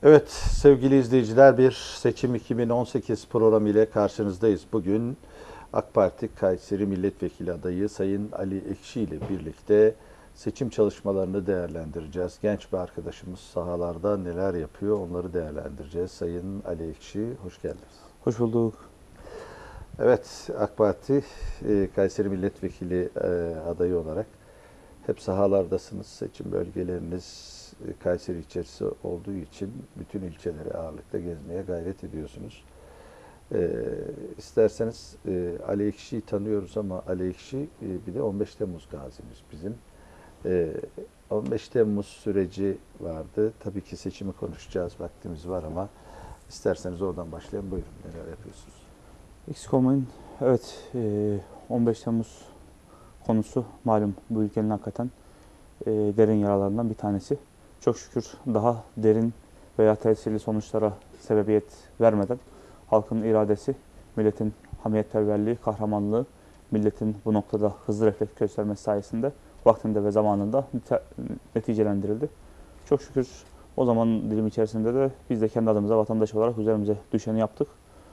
Evet sevgili izleyiciler, bir Seçim 2018 programı ile karşınızdayız. Bugün AK Parti Kayseri Milletvekili adayı Sayın Ali Ekşi ile birlikte seçim çalışmalarını değerlendireceğiz. Genç bir arkadaşımız sahalarda neler yapıyor onları değerlendireceğiz. Sayın Ali Ekşi, hoş geldiniz. Hoş bulduk. Evet, AK Parti Kayseri Milletvekili adayı olarak hep sahalardasınız. Seçim bölgeleriniz Kayseri içerisi olduğu için bütün ilçeleri ağırlıkta gezmeye gayret ediyorsunuz. İsterseniz Ali Ekşi'yi tanıyoruz ama Ali Ekşi bir de 15 Temmuz gazimiz bizim. 15 Temmuz süreci vardı. Tabii ki seçimi konuşacağız, vaktimiz var ama isterseniz oradan başlayalım. Buyurun, neler yapıyorsunuz? Eksik olmayın. Evet, 15 Temmuz konusu malum bu ülkenin hakikaten derin yaralarından bir tanesi. Çok şükür daha derin veya tesirli sonuçlara sebebiyet vermeden halkın iradesi, milletin hamiyetperverliği, kahramanlığı, milletin bu noktada hızlı refleks göstermesi sayesinde vaktinde ve zamanında neticelendirildi. Çok şükür o zaman dilim içerisinde de biz de kendi adımıza vatandaş olarak üzerimize düşeni yaptık.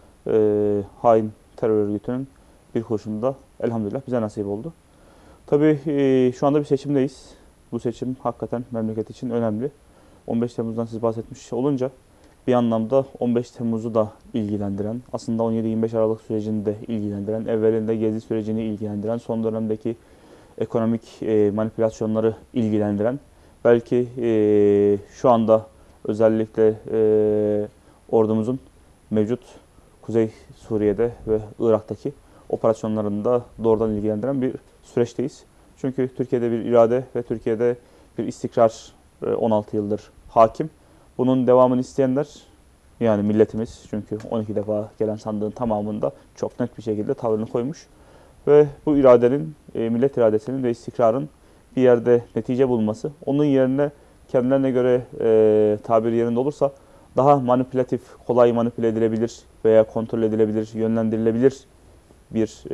Hain terör örgütünün bir kurşunu da elhamdülillah bize nasip oldu. Tabii şu anda bir seçimdeyiz. Bu seçim hakikaten memleket için önemli. 15 Temmuz'dan siz bahsetmiş olunca bir anlamda 15 Temmuz'u da ilgilendiren, aslında 17-25 Aralık sürecini de ilgilendiren, evvelinde Gezi sürecini ilgilendiren, son dönemdeki ekonomik manipülasyonları ilgilendiren, belki şu anda özellikle ordumuzun mevcut Kuzey Suriye'de ve Irak'taki operasyonlarını da doğrudan ilgilendiren bir süreçteyiz. Çünkü Türkiye'de bir irade ve Türkiye'de bir istikrar 16 yıldır hakim. Bunun devamını isteyenler yani milletimiz, çünkü 12 defa gelen sandığın tamamında çok net bir şekilde tavrını koymuş. Ve bu iradenin, millet iradesinin ve istikrarın bir yerde netice bulması, onun yerine kendilerine göre tabir yerinde olursa daha manipülatif, kolay manipüle edilebilir veya kontrol edilebilir, yönlendirilebilir bir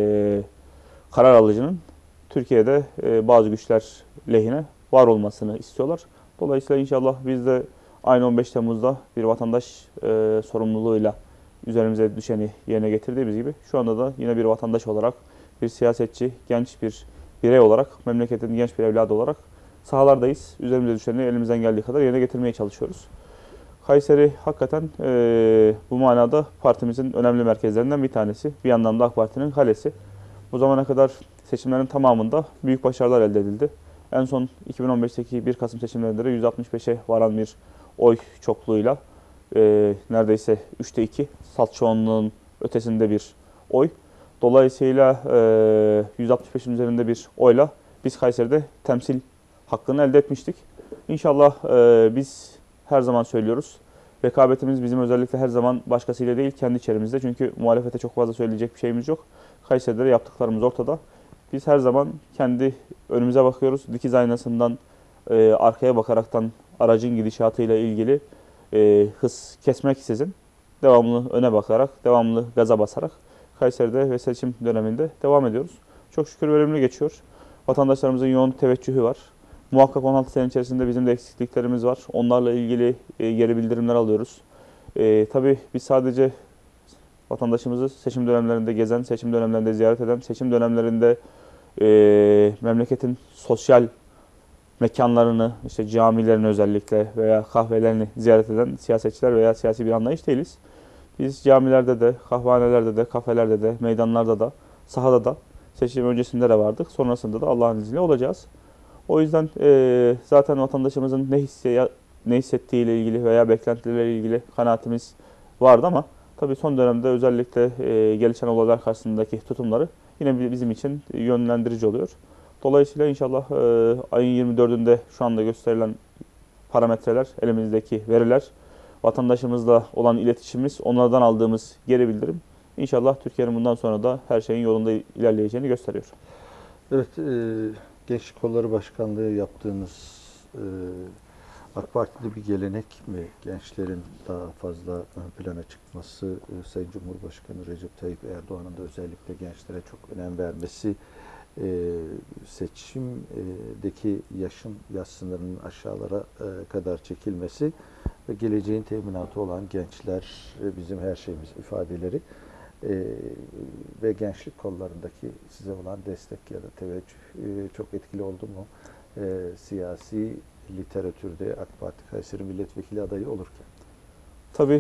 karar alıcının Türkiye'de bazı güçler lehine var olmasını istiyorlar. Dolayısıyla inşallah biz de aynı 15 Temmuz'da bir vatandaş sorumluluğuyla üzerimize düşeni yerine getirdiğimiz gibi şu anda da yine bir vatandaş olarak, bir siyasetçi, genç bir birey olarak, memleketin genç bir evladı olarak sahalardayız. Üzerimize düşeni elimizden geldiği kadar yerine getirmeye çalışıyoruz. Kayseri hakikaten bu manada partimizin önemli merkezlerinden bir tanesi. Bir yandan da AK Parti'nin kalesi. Bu zamana kadar seçimlerin tamamında büyük başarılar elde edildi. En son 2015'teki 1 Kasım seçimlerinde de %65'e varan bir oy çokluğuyla neredeyse 3'te 2 salt çoğunluğun ötesinde bir oy. Dolayısıyla 165'in üzerinde bir oyla biz Kayseri'de temsil hakkını elde etmiştik. İnşallah biz her zaman söylüyoruz. Rekabetimiz bizim özellikle her zaman başkasıyla değil, kendi içerimizde. Çünkü muhalefete çok fazla söyleyecek bir şeyimiz yok. Kayseri'de de yaptıklarımız ortada. Biz her zaman kendi önümüze bakıyoruz. Dikiz aynasından arkaya bakaraktan aracın gidişatıyla ilgili hız kesmeksizin devamlı öne bakarak, devamlı gaza basarak Kayseri'de ve seçim döneminde devam ediyoruz. Çok şükür verimli geçiyor. Vatandaşlarımızın yoğun teveccühü var. Muhakkak 16 sene içerisinde bizim de eksikliklerimiz var. Onlarla ilgili geri bildirimler alıyoruz. Tabii biz sadece vatandaşımızı seçim dönemlerinde gezen, seçim dönemlerinde ziyaret eden, seçim dönemlerinde memleketin sosyal mekanlarını, işte camilerini özellikle veya kahvelerini ziyaret eden siyasetçiler veya siyasi bir anlayış değiliz. Biz camilerde de, kahvehanelerde de, kafelerde de, meydanlarda da, sahada da seçim öncesinde de vardık. Sonrasında da Allah'ın izniyle olacağız. O yüzden zaten vatandaşımızın ne hissettiğiyle ilgili veya beklentileriyle ilgili kanaatimiz vardı ama tabii son dönemde özellikle gelişen olaylar karşısındaki tutumları yine bizim için yönlendirici oluyor. Dolayısıyla inşallah ayın 24'ünde şu anda gösterilen parametreler, elimizdeki veriler, vatandaşımızla olan iletişimimiz, onlardan aldığımız geri bildirim inşallah Türkiye'nin bundan sonra da her şeyin yolunda ilerleyeceğini gösteriyor. Evet, Gençlik Kolları Başkanlığı yaptığınız AK Parti'de bir gelenek mi? Gençlerin daha fazla ön plana çıkması, Sayın Cumhurbaşkanı Recep Tayyip Erdoğan'ın da özellikle gençlere çok önem vermesi, seçimdeki yaş sınırının aşağılara kadar çekilmesi ve geleceğin teminatı olan gençler bizim her şeyimiz ifadeleri ve gençlik kollarındaki size olan destek ya da teveccüh çok etkili oldu mu? Siyasi literatürde AK Parti Kayseri Milletvekili adayı olurken. Tabii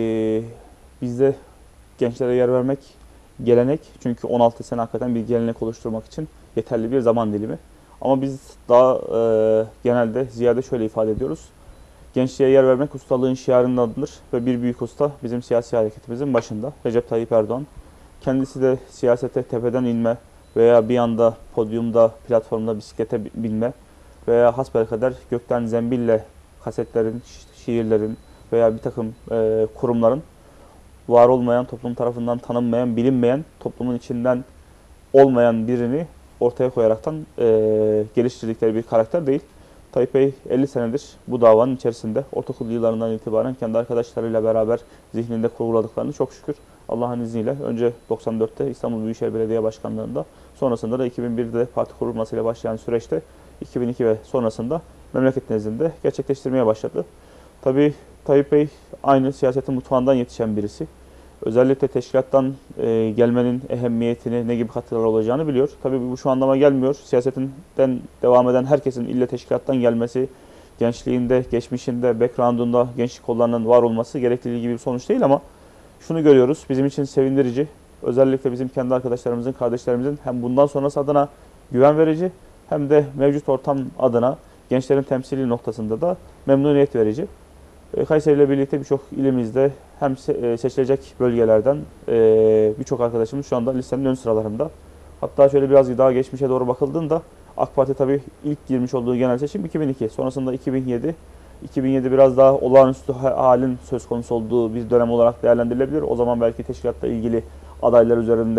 bizde gençlere yer vermek gelenek. Çünkü 16 sene hakikaten bir gelenek oluşturmak için yeterli bir zaman dilimi. Ama biz daha genelde ziyade şöyle ifade ediyoruz. Gençliğe yer vermek ustalığın şiarındandır ve bir büyük usta bizim siyasi hareketimizin başında Recep Tayyip Erdoğan. Kendisi de siyasete tepeden inme veya bir anda podyumda, platformda bisiklete binme veya hasbelkader gökten zembille kasetlerin, şiirlerin veya bir takım kurumların var olmayan, toplum tarafından tanınmayan, bilinmeyen, toplumun içinden olmayan birini ortaya koyaraktan geliştirdikleri bir karakter değil. Tayyip Bey 50 senedir bu davanın içerisinde. Ortaokul yıllarından itibaren kendi arkadaşlarıyla beraber zihninde kurguladıklarını çok şükür Allah'ın izniyle önce 94'te İstanbul Büyükşehir Belediye Başkanlığı'nda, sonrasında da 2001'de parti kurulmasıyla başlayan süreçte 2002 ve sonrasında memleket nezdinde gerçekleştirmeye başladı. Tabii Tayyip Bey aynı siyasetin mutfağından yetişen birisi. Özellikle teşkilattan gelmenin ehemmiyetini, ne gibi katkılar olacağını biliyor. Tabii bu şu anlama gelmiyor. Siyasetinden devam eden herkesin ille teşkilattan gelmesi, gençliğinde, geçmişinde, background'unda gençlik kollarının var olması gerekliliği gibi bir sonuç değil ama şunu görüyoruz. Bizim için sevindirici. Özellikle bizim kendi arkadaşlarımızın, kardeşlerimizin hem bundan sonrası adına güven verici hem de mevcut ortam adına gençlerin temsili noktasında da memnuniyet verici. Kayseri ile birlikte birçok ilimizde hem seçilecek bölgelerden birçok arkadaşımız şu anda listenin ön sıralarında. Hatta şöyle biraz daha geçmişe doğru bakıldığında AK Parti tabii ilk girmiş olduğu genel seçim 2002. Sonrasında 2007. 2007 biraz daha olağanüstü halin söz konusu olduğu bir dönem olarak değerlendirilebilir. O zaman belki teşkilatla ilgili adaylar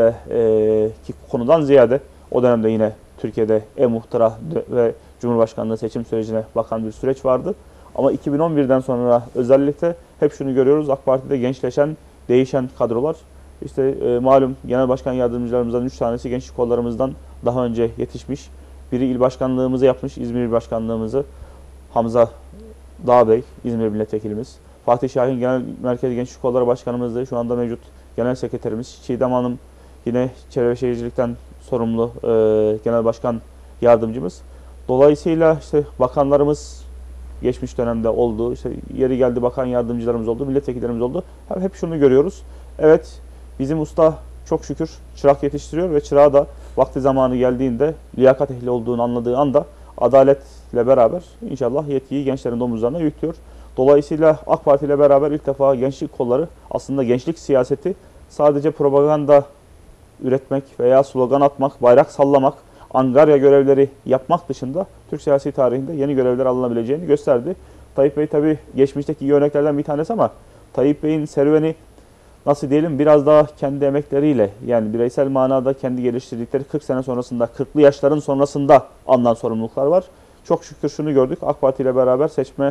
üzerindeki konudan ziyade o dönemde yine Türkiye'de e-muhtıra ve Cumhurbaşkanlığı seçim sürecine bakan bir süreç vardı. Ama 2011'den sonra özellikle hep şunu görüyoruz. AK Parti'de gençleşen, değişen kadrolar. İşte malum genel başkan yardımcılarımızdan 3 tanesi gençlik kollarımızdan daha önce yetişmiş. Biri il başkanlığımızı yapmış, İzmir il başkanlığımızı. Hamza Dağbey, İzmir milletvekilimiz. Fatih Şahin Genel Merkez Gençlik Kolları Başkanımızdı. Şu anda mevcut genel sekreterimiz. Çiğdem Hanım yine Çevre ve Şehircilikten sorumlu genel başkan yardımcımız. Dolayısıyla işte bakanlarımız geçmiş dönemde oldu. İşte yeri geldi bakan yardımcılarımız oldu, milletvekillerimiz oldu. Hep şunu görüyoruz. Evet, bizim usta çok şükür çırak yetiştiriyor ve çırağı da vakti zamanı geldiğinde liyakat ehli olduğunu anladığı anda adaletle beraber inşallah yetkiyi gençlerin omuzlarına yüklüyor. Dolayısıyla AK Parti ile beraber ilk defa gençlik kolları aslında gençlik siyaseti sadece propaganda üretmek veya slogan atmak, bayrak sallamak, angarya görevleri yapmak dışında Türk siyasi tarihinde yeni görevler alınabileceğini gösterdi. Tayyip Bey tabii geçmişteki iyi örneklerden bir tanesi ama Tayyip Bey'in serüveni nasıl diyelim biraz daha kendi emekleriyle yani bireysel manada kendi geliştirdikleri 40 sene sonrasında, 40'lı yaşların sonrasında alınan sorumluluklar var. Çok şükür şunu gördük. AK Parti ile beraber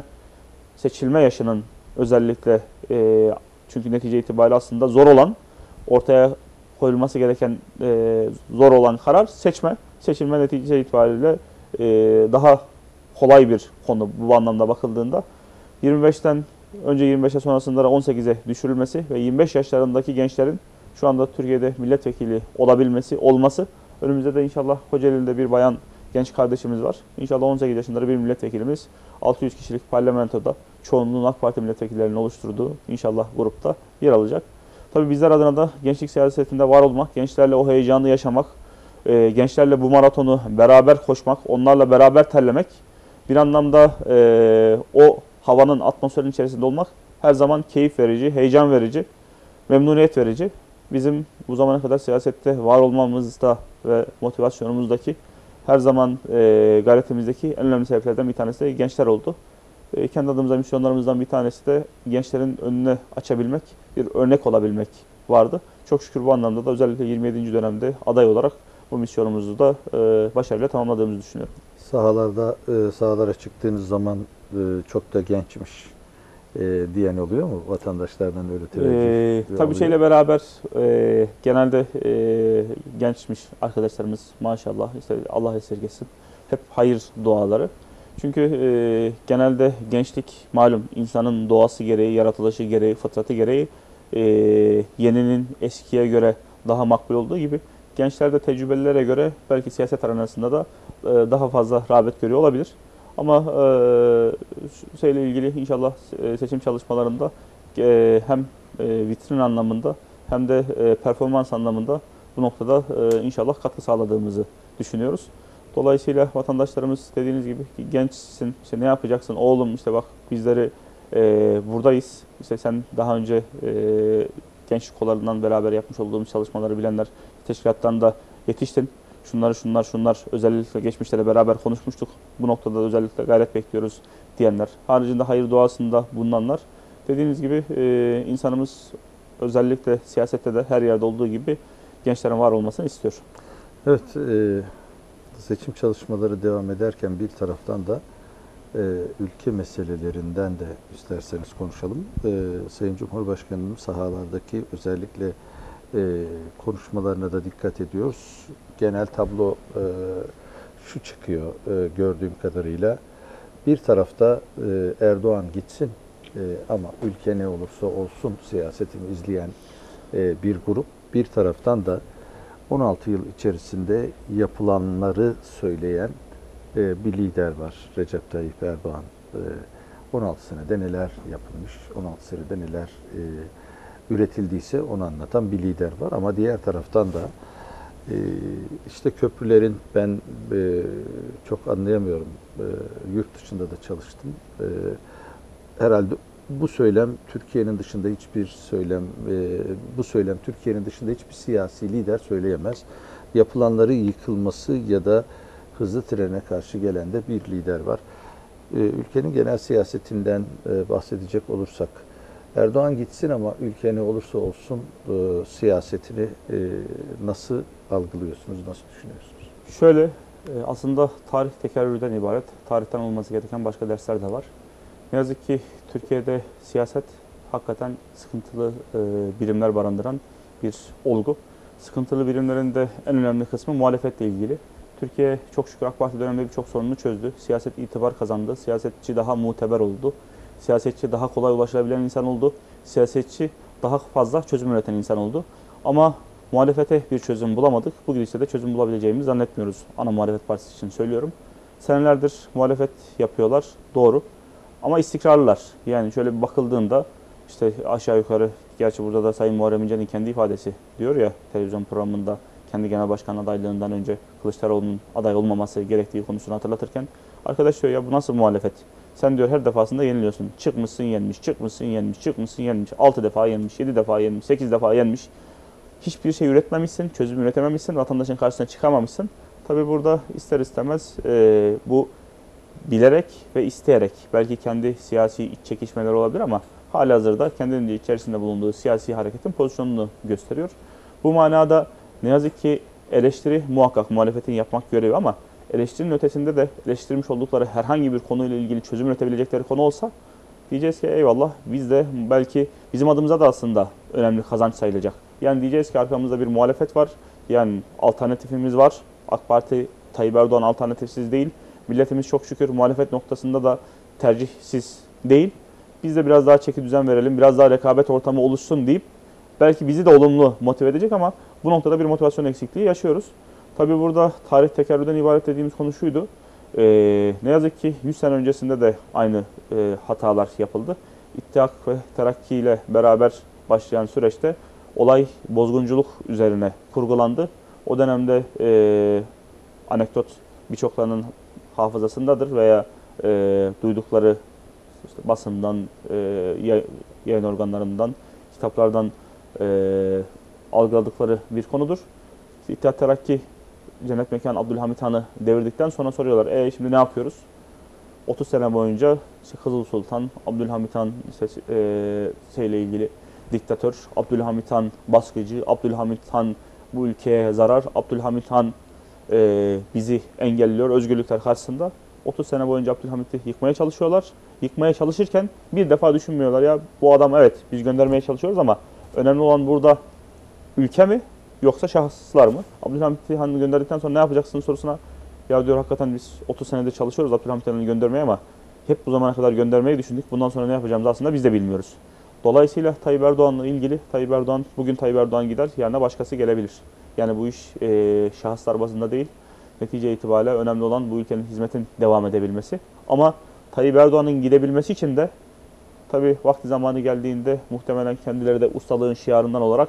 seçilme yaşının özellikle çünkü netice itibariyle aslında zor olan, ortaya koyulması gereken zor olan karar seçme. Seçilme netice itibariyle daha kolay bir konu bu anlamda bakıldığında. 25'ten önce 25'e sonrasında 18'e düşürülmesi ve 25 yaşlarındaki gençlerin şu anda Türkiye'de milletvekili olması. Önümüzde de inşallah Kocaeli'de bir bayan genç kardeşimiz var. İnşallah 18 yaşında bir milletvekilimiz 600 kişilik parlamentoda çoğunluğun AK Parti milletvekillerinin oluşturduğu inşallah grupta yer alacak. Tabii bizler adına da gençlik siyasetinde var olmak, gençlerle o heyecanı yaşamak, gençlerle bu maratonu beraber koşmak, onlarla beraber terlemek, bir anlamda o havanın, atmosferin içerisinde olmak her zaman keyif verici, heyecan verici, memnuniyet verici. Bizim bu zamana kadar siyasette var olmamızda ve motivasyonumuzdaki her zaman gayretimizdeki en önemli sebeplerden bir tanesi de gençler oldu. Kendi adımıza misyonlarımızdan bir tanesi de gençlerin önüne açabilmek, bir örnek olabilmek vardı. Çok şükür bu anlamda da özellikle 27. dönemde aday olarak bu misyonumuzu da başarıyla tamamladığımızı düşünüyorum. Sahalara çıktığınız zaman çok da gençmiş diyen oluyor mu? Vatandaşlardan öyle teveccüh tabii şeyle beraber genelde gençmiş arkadaşlarımız maşallah işte Allah esirgesin. Hep hayır duaları. Çünkü genelde gençlik malum insanın doğası gereği, yaratılışı gereği, fıtratı gereği e, yeninin eskiye göre daha makbul olduğu gibi gençler de tecrübelilere göre belki siyaset arenasında da daha fazla rağbet görüyor olabilir. Ama şeyle ilgili inşallah seçim çalışmalarında hem vitrin anlamında hem de performans anlamında bu noktada inşallah katkı sağladığımızı düşünüyoruz. Dolayısıyla vatandaşlarımız dediğiniz gibi gençsin, işte ne yapacaksın oğlum, işte bak bizleri buradayız. İşte sen daha önce gençlik kollarından beraber yapmış olduğumuz çalışmaları bilenler, teşkilattan da yetiştin. Şunlar özellikle geçmişte de beraber konuşmuştuk. Bu noktada da özellikle gayret bekliyoruz diyenler. Haricinde hayır duasında bulunanlar. Dediğiniz gibi insanımız özellikle siyasette de her yerde olduğu gibi gençlerin var olmasını istiyor. Evet, seçim çalışmaları devam ederken bir taraftan da ülke meselelerinden de isterseniz konuşalım. Sayın Cumhurbaşkanı'nın sahalardaki özellikle konuşmalarına da dikkat ediyoruz. Genel tablo şu çıkıyor gördüğüm kadarıyla. Bir tarafta Erdoğan gitsin ama ülke ne olursa olsun siyasetini izleyen bir grup. Bir taraftan da 16 yıl içerisinde yapılanları söyleyen bir lider var. Recep Tayyip Erdoğan. 16 senede neler yapılmış, 16 senede neler üretildiyse onu anlatan bir lider var. Ama diğer taraftan da işte köprülerin ben çok anlayamıyorum. Yurt dışında da çalıştım. Herhalde bu söylem Türkiye'nin dışında hiçbir söylem, bu söylem Türkiye'nin dışında hiçbir siyasi lider söyleyemez. Yapılanları yıkılması ya da hızlı trene karşı gelen de bir lider var. Ülkenin genel siyasetinden bahsedecek olursak, Erdoğan gitsin ama ülke ne olursa olsun siyasetini nasıl algılıyorsunuz, nasıl düşünüyorsunuz? Şöyle, aslında tarih tekerrürden ibaret. Tarihten olması gereken başka dersler de var. Ne yazık ki Türkiye'de siyaset hakikaten sıkıntılı birimler barındıran bir olgu. Sıkıntılı birimlerin de en önemli kısmı muhalefetle ilgili. Türkiye çok şükür AK Parti döneminde birçok sorununu çözdü. Siyaset itibar kazandı. Siyasetçi daha muteber oldu. Siyasetçi daha kolay ulaşılabilen insan oldu. Siyasetçi daha fazla çözüm üreten insan oldu. Ama muhalefete bir çözüm bulamadık. Bu gidişle de çözüm bulabileceğimizi zannetmiyoruz. Ana muhalefet partisi için söylüyorum. Senelerdir muhalefet yapıyorlar. Doğru. Ama istikrarlılar. Yani şöyle bir bakıldığında işte aşağı yukarı, gerçi burada da Sayın Muharrem İnce'nin kendi ifadesi diyor ya televizyon programında, kendi genel başkan adaylığından önce Kılıçdaroğlu'nun aday olmaması gerektiği konusunu hatırlatırken, arkadaş diyor ya bu nasıl muhalefet? Sen diyor her defasında yeniliyorsun. Çıkmışsın yenmiş, çıkmışsın yenmiş, çıkmışsın yenmiş. 6 defa yenmiş, 7 defa yenmiş, 8 defa yenmiş. Hiçbir şey üretmemişsin, çözüm üretememişsin, vatandaşın karşısına çıkamamışsın. Tabii burada ister istemez bu bilerek ve isteyerek, belki kendi siyasi iç çekişmeler olabilir ama halihazırda kendinin de içerisinde bulunduğu siyasi hareketin pozisyonunu gösteriyor. Bu manada ne yazık ki eleştiri muhakkak muhalefetin yapmak görevi ama eleştirinin ötesinde de eleştirmiş oldukları herhangi bir konuyla ilgili çözüm üretebilecekleri konu olsa diyeceğiz ki eyvallah, biz de belki bizim adımıza da aslında önemli kazanç sayılacak. Yani diyeceğiz ki arkamızda bir muhalefet var, yani alternatifimiz var. AK Parti, Tayyip Erdoğan alternatifsiz değil. Milletimiz çok şükür muhalefet noktasında da tercihsiz değil. Biz de biraz daha çeki düzen verelim, biraz daha rekabet ortamı oluşsun deyip belki bizi de olumlu motive edecek ama bu noktada bir motivasyon eksikliği yaşıyoruz. Tabii burada tarih tekerrürden ibaret dediğimiz konu şuydu. Ne yazık ki 100 sene öncesinde de aynı hatalar yapıldı. İttihat ve Terakki ile beraber başlayan süreçte olay bozgunculuk üzerine kurgulandı. O dönemde anekdot birçoklarının hafızasındadır veya duydukları işte basından, yayın organlarından, kitaplardan algıladıkları bir konudur. İttihat Terakki Cennet Mekan Abdülhamit Han'ı devirdikten sonra soruyorlar. Şimdi ne yapıyoruz? 30 sene boyunca işte Kızıl Sultan, Abdülhamit Han şeyle ilgili diktatör, Abdülhamit Han baskıcı, Abdülhamit Han bu ülkeye zarar, Abdülhamit Han bizi engelliyor özgürlükler karşısında. 30 sene boyunca Abdülhamit'i yıkmaya çalışıyorlar. Yıkmaya çalışırken bir defa düşünmüyorlar ya bu adam evet biz göndermeye çalışıyoruz ama önemli olan burada ülke mi yoksa şahıslar mı? Abdülhamit Han'ı gönderdikten sonra ne yapacaksın sorusuna Ya diyor hakikaten biz 30 senedir çalışıyoruz Abdülhamit İnan'ı göndermeye ama hep bu zamana kadar göndermeyi düşündük. Bundan sonra ne yapacağımızı aslında biz de bilmiyoruz. Dolayısıyla Tayyip Erdoğan'la ilgili bugün Tayyip Erdoğan gider, yerine başkası gelebilir. Yani bu iş şahıslar bazında değil. Netice itibariyle önemli olan bu ülkenin hizmetin devam edebilmesi. Ama Tayyip Erdoğan'ın gidebilmesi için de tabii vakti zamanı geldiğinde muhtemelen kendileri de ustalığın şiarından olarak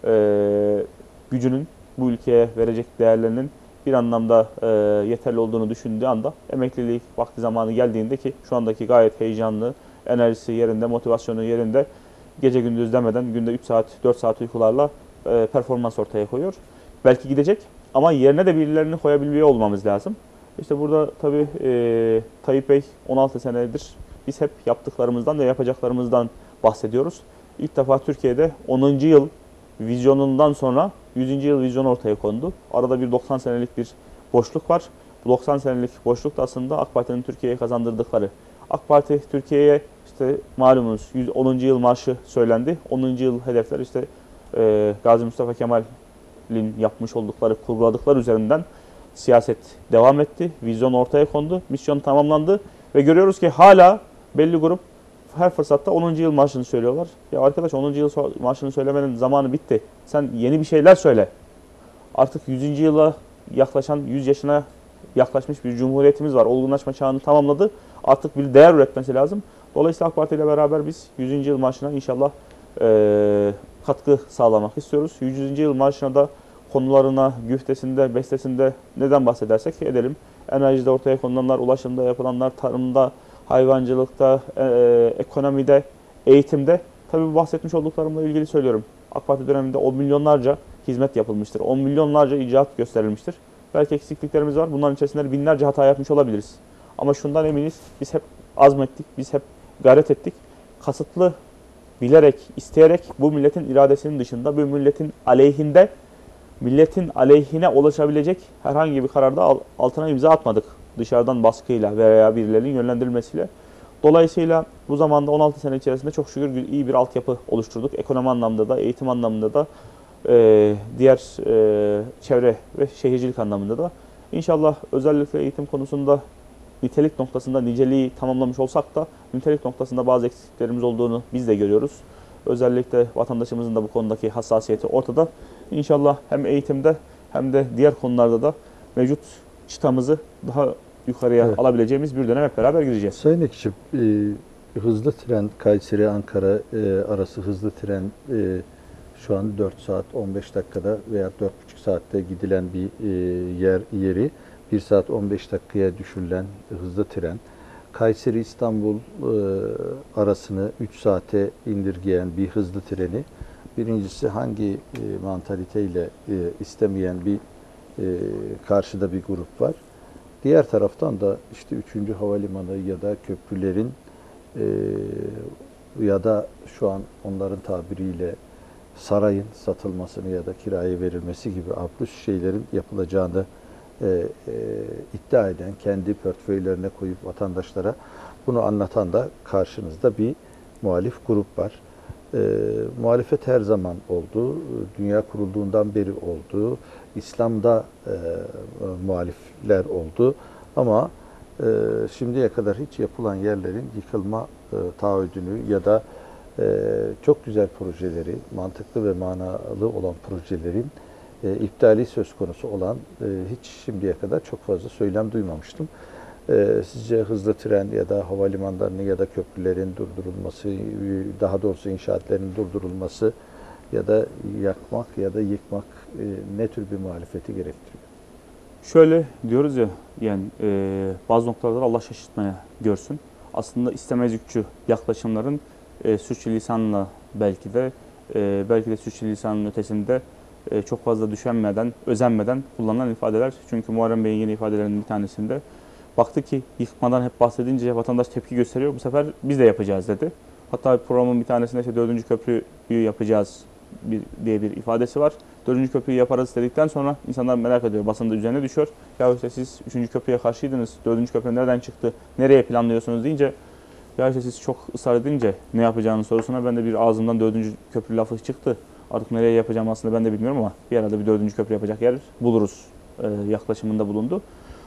gücünün bu ülkeye verecek değerlerinin bir anlamda yeterli olduğunu düşündüğü anda emeklilik vakti zamanı geldiğinde ki şu andaki gayet heyecanlı, enerjisi yerinde, motivasyonu yerinde gece gündüz demeden günde 3 saat, 4 saat uykularla performans ortaya koyuyor. Belki gidecek ama yerine de birilerini koyabiliyor olmamız lazım. İşte burada tabii Tayyip Bey 16 senedir biz hep yaptıklarımızdan ve yapacaklarımızdan bahsediyoruz. İlk defa Türkiye'de 10. yıl vizyonundan sonra 100. yıl vizyonu ortaya kondu. Arada bir 90 senelik bir boşluk var. Bu 90 senelik boşluk da aslında AK Parti'nin Türkiye'ye kazandırdıkları. AK Parti Türkiye'ye işte malumunuz 10. yıl marşı söylendi. 10. yıl hedefler işte Gazi Mustafa Kemal'in yapmış oldukları, kurguladıkları üzerinden siyaset devam etti. Vizyon ortaya kondu. Misyon tamamlandı. Ve görüyoruz ki hala belli grup her fırsatta 10. yıl marşını söylüyorlar. Ya arkadaş 10. yıl marşını söylemenin zamanı bitti. Sen yeni bir şeyler söyle. Artık 100. yıla yaklaşan, 100 yaşına yaklaşmış bir cumhuriyetimiz var. Olgunlaşma çağını tamamladı. Artık bir değer üretmesi lazım. Dolayısıyla AK Parti ile beraber biz 100. yıl marşına inşallah katkı sağlamak istiyoruz. 100. yıl marşına da konularına, güftesinde, bestesinde neden bahsedersek edelim. Enerjide ortaya konulanlar, ulaşımda yapılanlar, tarımda, hayvancılıkta, ekonomide, eğitimde. Tabii bu bahsetmiş olduklarımla ilgili söylüyorum. AK Parti döneminde 10 milyonlarca hizmet yapılmıştır. 10 milyonlarca icraat gösterilmiştir. Belki eksikliklerimiz var. Bunların içerisinde binlerce hata yapmış olabiliriz. Ama şundan eminiz, biz hep azmettik, biz hep gayret ettik. Kasıtlı, bilerek, isteyerek bu milletin iradesinin dışında, bu milletin aleyhine ulaşabilecek herhangi bir kararda altına imza atmadık. Dışarıdan baskıyla veya birilerinin yönlendirilmesiyle. Dolayısıyla bu zamanda 16 sene içerisinde çok şükür iyi bir altyapı oluşturduk. Ekonomi anlamda da, eğitim anlamında da, diğer çevre ve şehircilik anlamında da. İnşallah özellikle eğitim konusunda nitelik noktasında niceliği tamamlamış olsak da nitelik noktasında bazı eksikliklerimiz olduğunu biz de görüyoruz. Özellikle vatandaşımızın da bu konudaki hassasiyeti ortada. İnşallah hem eğitimde hem de diğer konularda da mevcut çıtamızı daha yukarıya alabileceğimiz bir dönem hep beraber gireceğiz. Sayın Ekşi, hızlı tren Kayseri-Ankara arası hızlı tren şu an 4 saat 15 dakikada veya 4,5 saatte gidilen bir yeri 1 saat 15 dakikaya düşürülen hızlı tren. Kayseri-İstanbul arasını 3 saate indirgeyen bir hızlı treni. Birincisi hangi mantaliteyle istemeyen bir karşıda bir grup var. Diğer taraftan da işte 3. havalimanı ya da köprülerin ya da şu an onların tabiriyle sarayın satılmasını ya da kiraya verilmesi gibi absürt şeylerin yapılacağını iddia eden, kendi portföylerine koyup vatandaşlara bunu anlatan da karşınızda bir muhalif grup var. Muhalefet her zaman oldu. Dünya kurulduğundan beri oldu. İslam'da muhalifler oldu. Ama şimdiye kadar hiç yapılan yerlerin yıkılma taahhüdünü ya da çok güzel projeleri, mantıklı ve manalı olan projelerin iptali söz konusu olan hiç şimdiye kadar çok fazla söylem duymamıştım. Sizce hızlı tren ya da havalimanlarının ya da köprülerin durdurulması, daha doğrusu inşaatlerin durdurulması ya da yakmak ya da yıkmak ne tür bir muhalefeti gerektiriyor? Şöyle diyoruz ya, yani bazı noktalarda Allah şaşırtmaya görsün. Aslında istemezlikçi yaklaşımların sürçülisanla belki de sürçülisanın ötesinde çok fazla düşünmeden, özenmeden kullanılan ifadeler. Çünkü Muharrem Bey'in yeni ifadelerinin bir tanesinde baktı ki yıkmadan hep bahsedince vatandaş tepki gösteriyor. Bu sefer biz de yapacağız dedi. Hatta programın bir tanesinde işte 4. köprüyü yapacağız diye bir ifadesi var. 4. köprüyü yaparız dedikten sonra insanlar merak ediyor. Basında üzerine düşüyor. Ya işte siz 3. köprüye karşıydınız. 4. köprü nereden çıktı? Nereye planlıyorsunuz deyince, ya işte siz çok ısrar edince ne yapacağını sorusuna ben de bir ağzımdan 4. köprü lafı çıktı. Artık nereye yapacağım aslında ben de bilmiyorum ama bir arada bir 4. köprü yapacak yer buluruz yaklaşımında bulundu.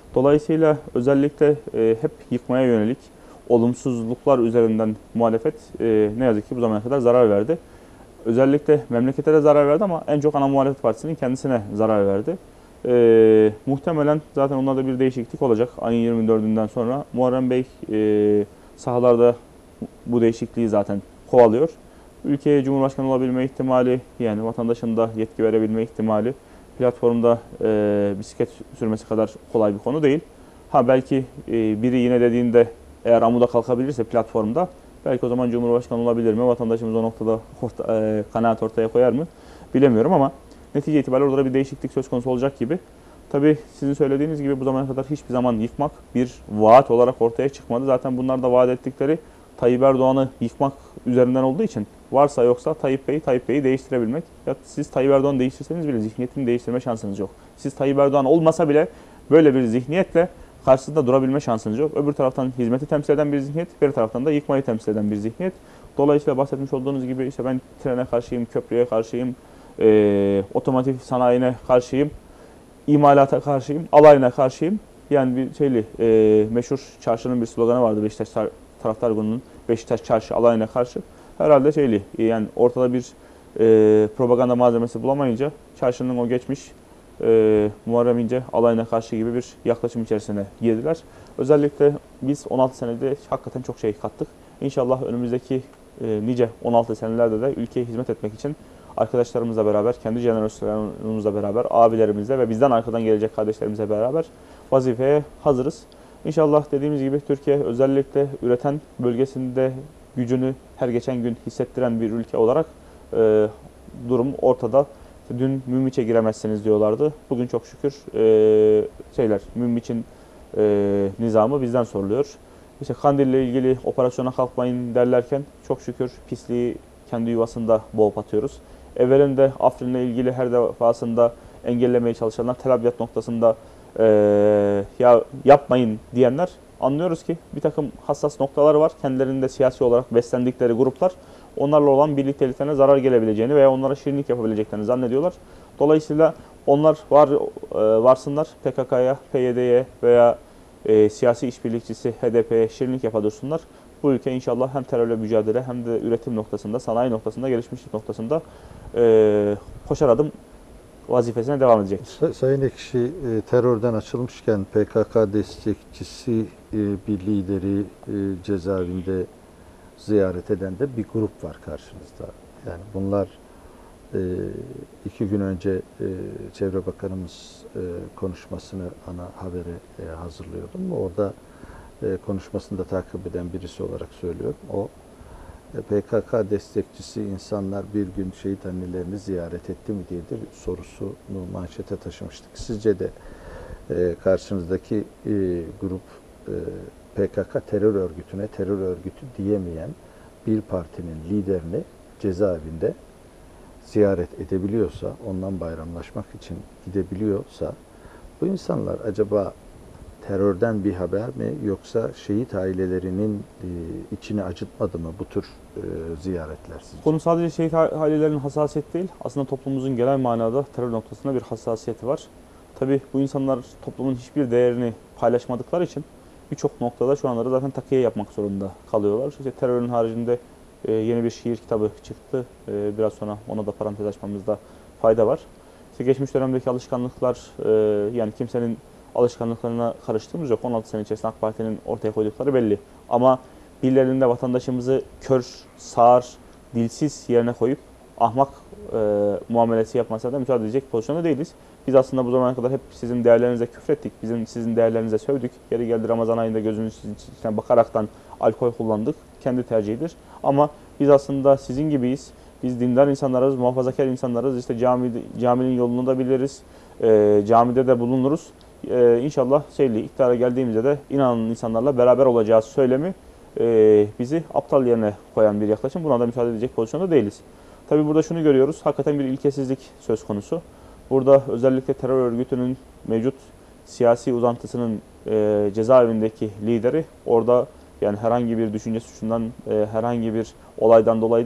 Dolayısıyla özellikle hep yıkmaya yönelik olumsuzluklar üzerinden muhalefet ne yazık ki bu zamana kadar zarar verdi. Özellikle memlekete de zarar verdi ama en çok ana muhalefet partisinin kendisine zarar verdi. Muhtemelen zaten onlarda bir değişiklik olacak ayın 24'ünden sonra. Muharrem Bey sahalarda bu değişikliği zaten kovalıyor. Ülkeye Cumhurbaşkanı olabilme ihtimali, yani vatandaşın da yetki verebilme ihtimali platformda bisiklet sürmesi kadar kolay bir konu değil. Ha belki biri yine dediğinde eğer amuda kalkabilirse platformda belki o zaman Cumhurbaşkanı olabilir mi? Vatandaşımız o noktada kanaat ortaya koyar mı? Bilemiyorum ama netice itibariyle orada bir değişiklik söz konusu olacak gibi. Tabii sizin söylediğiniz gibi bu zamana kadar hiçbir zaman yıkmak bir vaat olarak ortaya çıkmadı. Zaten bunlar da vaat ettikleri Tayyip Erdoğan'ı yıkmak üzerinden olduğu için varsa yoksa Tayyip Bey'i değiştirebilmek. Ya siz Tayyip Erdoğan'ı değiştirseniz bile zihniyetini değiştirme şansınız yok. Siz Tayyip Erdoğan olmasa bile böyle bir zihniyetle karşısında durabilme şansınız yok. Öbür taraftan hizmeti temsil eden bir zihniyet, bir taraftan da yıkmayı temsil eden bir zihniyet. Dolayısıyla bahsetmiş olduğunuz gibi işte ben trene karşıyım, köprüye karşıyım, otomotiv sanayine karşıyım, imalata karşıyım, alayına karşıyım. Yani bir meşhur çarşının bir sloganı vardı Beşiktaş taraftar grubunun, Beşiktaş çarşı alayına karşı. Herhalde yani ortada bir propaganda malzemesi bulamayınca çarşının o geçmiş Muharrem İnce alayına karşı gibi bir yaklaşım içerisine girdiler. Özellikle biz 16 senede hakikaten çok şey kattık. İnşallah önümüzdeki nice 16 senelerde de ülkeye hizmet etmek için arkadaşlarımızla beraber, kendi jenerasyonumuzla beraber, abilerimizle ve bizden arkadan gelecek kardeşlerimizle beraber vazifeye hazırız. İnşallah dediğimiz gibi Türkiye özellikle üreten bölgesinde gücünü her geçen gün hissettiren bir ülke olarak durum ortada. Dün Münbiç'e giremezsiniz diyorlardı. Bugün çok şükür Münbiç'in nizamı bizden soruluyor. İşte Kandil'le ilgili operasyona kalkmayın derlerken çok şükür pisliği kendi yuvasında boğup atıyoruz. Evvelinde Afrin'le ilgili her defasında engellemeye çalışanlar Tel Abyad noktasında ya yapmayın diyenler, anlıyoruz ki bir takım hassas noktalar var. Kendilerinde siyasi olarak beslendikleri gruplar onlarla olan birlikteliklerine zarar gelebileceğini veya onlara şirinlik yapabileceklerini zannediyorlar. Dolayısıyla onlar varsınlar PKK'ya, PYD'ye veya siyasi işbirlikçisi HDP'ye şirinlik yapadursunlar. Bu ülke inşallah hem terörle mücadele hem de üretim noktasında, sanayi noktasında, gelişmişlik noktasında koşar adım vazifesine devam edecek. Sayın Ekşi, terörden açılmışken PKK destekçisi bir lideri cezaevinde ziyaret eden de bir grup var karşınızda. Yani bunlar 2 gün önce Çevre Bakanımız konuşmasını ana habere hazırlıyordum. Orada konuşmasını da takip eden birisi olarak söylüyorum. O PKK destekçisi insanlar bir gün şehit annelerini ziyaret etti mi diye de sorusunu manşete taşımıştık. Sizce de karşınızdaki grup PKK terör örgütüne terör örgütü diyemeyen bir partinin liderini cezaevinde ziyaret edebiliyorsa, ondan bayramlaşmak için gidebiliyorsa, bu insanlar acaba terörden bir haber mi, yoksa şehit ailelerinin içini acıtmadı mı bu tür ziyaretler sizce? Konu sadece şehit ailelerinin hassasiyeti değil, aslında toplumumuzun genel manada terör noktasında bir hassasiyeti var. Tabii bu insanlar toplumun hiçbir değerini paylaşmadıkları için birçok noktada şu anları zaten takiye yapmak zorunda kalıyorlar. İşte terörün haricinde yeni bir şiir kitabı çıktı. Biraz sonra ona da parantez açmamızda fayda var. İşte geçmiş dönemdeki alışkanlıklar, yani kimsenin alışkanlıklarına karıştığımız yok. 16 sene içerisinde AK Parti'nin ortaya koydukları belli. Ama birilerinde vatandaşımızı kör, sağır, dilsiz yerine koyup ahmak muamelesi yapmasına da müsaade edecek pozisyonda değiliz. Biz aslında bu zamana kadar hep sizin değerlerinize küfrettik, sizin değerlerinize sövdük. Yeri geldi Ramazan ayında gözünüzün içine bakaraktan alkol kullandık. Kendi tercihidir. Ama biz aslında sizin gibiyiz. Biz dindar insanlarız, muhafazakar insanlarız. İşte caminin yolunu da biliriz. Camide de bulunuruz. İnşallah iktidara geldiğimizde de inanın insanlarla beraber olacağız söylemi bizi aptal yerine koyan bir yaklaşım. Buna da müsaade edecek pozisyonda değiliz. Tabii burada şunu görüyoruz. Hakikaten bir ilkesizlik söz konusu. Burada özellikle terör örgütünün mevcut siyasi uzantısının cezaevindeki lideri orada, yani herhangi bir düşünce suçundan, herhangi bir olaydan dolayı değil,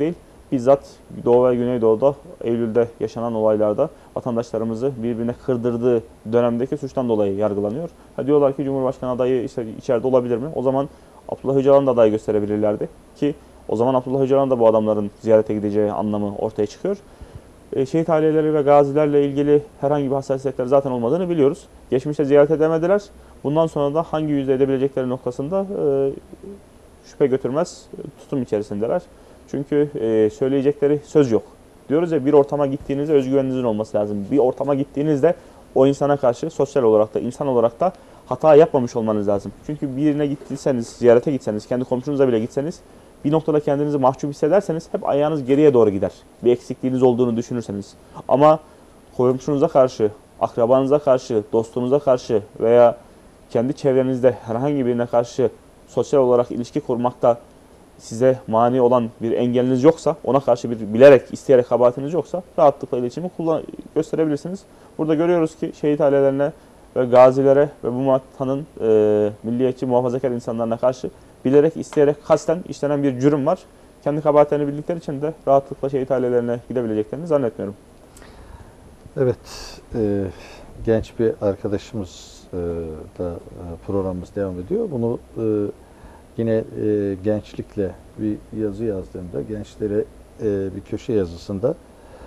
bizzat Doğu ve Güneydoğu'da Eylül'de yaşanan olaylarda vatandaşlarımızı birbirine kırdırdığı dönemdeki suçtan dolayı yargılanıyor. Diyorlar ki Cumhurbaşkanı adayı işte içeride olabilir mi? O zaman Abdullah Öcalan'ı da aday gösterebilirlerdi ki o zaman Abdullah Öcalan da bu adamların ziyarete gideceği anlamı ortaya çıkıyor. Şehit aileleri ve gazilerle ilgili herhangi bir hassasiyetler zaten olmadığını biliyoruz. Geçmişte ziyaret edemediler. Bundan sonra da hangi yüzde edebilecekleri noktasında şüphe götürmez tutum içerisindeler. Çünkü söyleyecekleri söz yok. Diyoruz ya, bir ortama gittiğinizde özgüveninizin olması lazım. Bir ortama gittiğinizde o insana karşı sosyal olarak da insan olarak da hata yapmamış olmanız lazım. Çünkü birine gittiyseniz, ziyarete gitseniz, kendi komşunuza bile gitseniz bir noktada kendinizi mahcup hissederseniz hep ayağınız geriye doğru gider. Bir eksikliğiniz olduğunu düşünürseniz. Ama komşunuza karşı, akrabanıza karşı, dostunuza karşı veya kendi çevrenizde herhangi birine karşı sosyal olarak ilişki kurmakta size mani olan bir engeliniz yoksa, ona karşı bir bilerek, isteyerek kabahatiniz yoksa rahatlıkla iletişimi gösterebilirsiniz. Burada görüyoruz ki şehit ailelerine ve gazilere ve bu vatanın milliyetçi, muhafazakar insanlarına karşı bilerek, isteyerek, kasten işlenen bir cürüm var. Kendi kabahatlerini bildikleri için de rahatlıkla şehit ailelerine gidebileceklerini zannetmiyorum. Evet, genç bir arkadaşımız da programımız devam ediyor. Bunu yine gençlikle bir yazı yazdığımda, gençlere bir köşe yazısında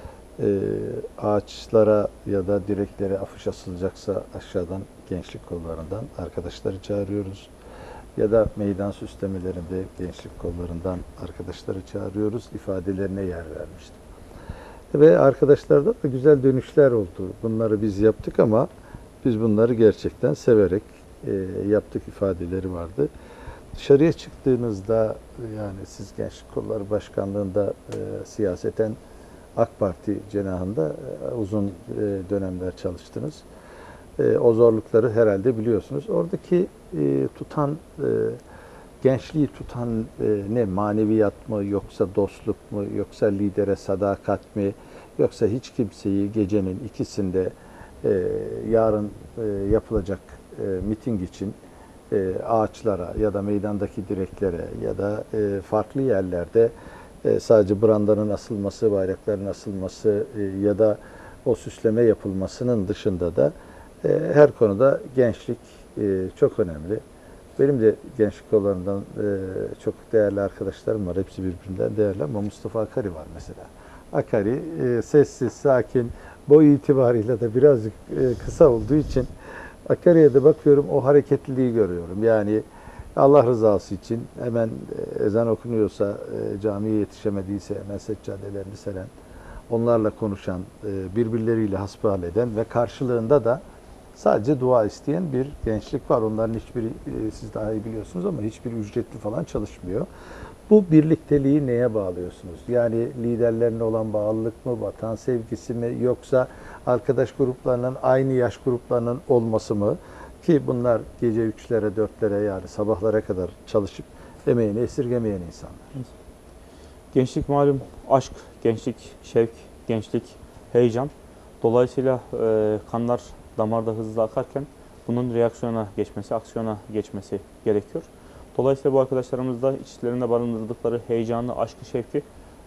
ağaçlara ya da direklere afiş asılacaksa aşağıdan gençlik kollarından arkadaşları çağırıyoruz. Ya da meydan süslemelerinde gençlik kollarından arkadaşları çağırıyoruz ifadelerine yer vermiştim. Ve arkadaşlarda da güzel dönüşler oldu. Bunları biz yaptık ama biz bunları gerçekten severek yaptık ifadeleri vardı. Dışarıya çıktığınızda, yani siz Gençlik Kolları Başkanlığı'nda siyaseten AK Parti cenahında uzun dönemler çalıştınız. O zorlukları herhalde biliyorsunuz. Oradaki gençliği tutan ne? Maneviyat mı, yoksa dostluk mu, yoksa lidere sadakat mi, yoksa hiç kimseyi gecenin ikisinde yarın yapılacak miting için ağaçlara ya da meydandaki direklere ya da farklı yerlerde sadece brandanın asılması, bayrakların asılması ya da o süsleme yapılmasının dışında da her konuda gençlik çok önemli. Benim de gençlik kollarından çok değerli arkadaşlarım var. Hepsi birbirinden değerli ama Mustafa Akari var mesela. Akari sessiz, sakin, boy itibariyle de birazcık kısa olduğu için Akari'ye de bakıyorum, o hareketliliği görüyorum. Yani Allah rızası için hemen ezan okunuyorsa, camiye yetişemediyse hemen seccadelerini seren, onlarla konuşan, birbirleriyle hasbihal eden ve karşılığında da sadece dua isteyen bir gençlik var. Onların hiçbiri, siz daha iyi biliyorsunuz ama hiçbir ücretli falan çalışmıyor. Bu birlikteliği neye bağlıyorsunuz? Yani liderlerine olan bağlılık mı, vatan sevgisi mi, yoksa arkadaş gruplarının, aynı yaş gruplarının olması mı? Ki bunlar gece 3'lere, 4'lere, yani sabahlara kadar çalışıp emeğini esirgemeyen insanlar. Gençlik malum aşk, gençlik şevk, gençlik heyecan. Dolayısıyla kanlar damarda hızlı akarken bunun reaksiyona geçmesi, aksiyona geçmesi gerekiyor. Dolayısıyla bu arkadaşlarımız da içlerinde barındırdıkları heyecanı, aşkı, şevki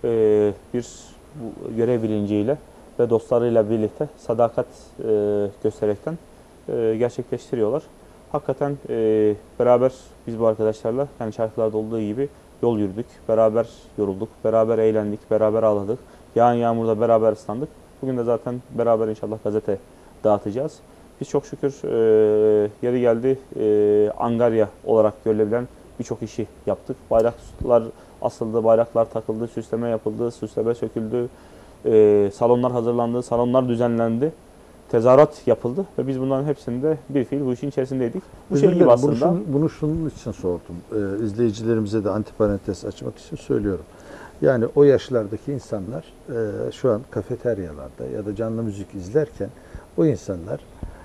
bir görev bilinciyle ve dostlarıyla birlikte sadakat göstererekten gerçekleştiriyorlar. Hakikaten beraber biz bu arkadaşlarla, yani şarkılarda olduğu gibi yol yürüdük, beraber yorulduk, beraber eğlendik, beraber ağladık. Yağan yağmurda beraber ıslandık. Bugün de zaten beraber inşallah gazete dağıtacağız. Biz çok şükür yeri geldi angarya olarak görülebilen birçok işi yaptık. Bayraklar asıldı, bayraklar takıldı, süsleme yapıldı, süsleme söküldü, salonlar hazırlandı, salonlar düzenlendi, tezahürat yapıldı ve biz bunların hepsinde bir fiil bu işin içerisindeydik. Bu şey gibi aslında. Bunu şunun için sordum. İzleyicilerimize de antiparantez açmak için söylüyorum. Yani o yaşlardaki insanlar şu an kafeteryalarda ya da canlı müzik izlerken o insanlar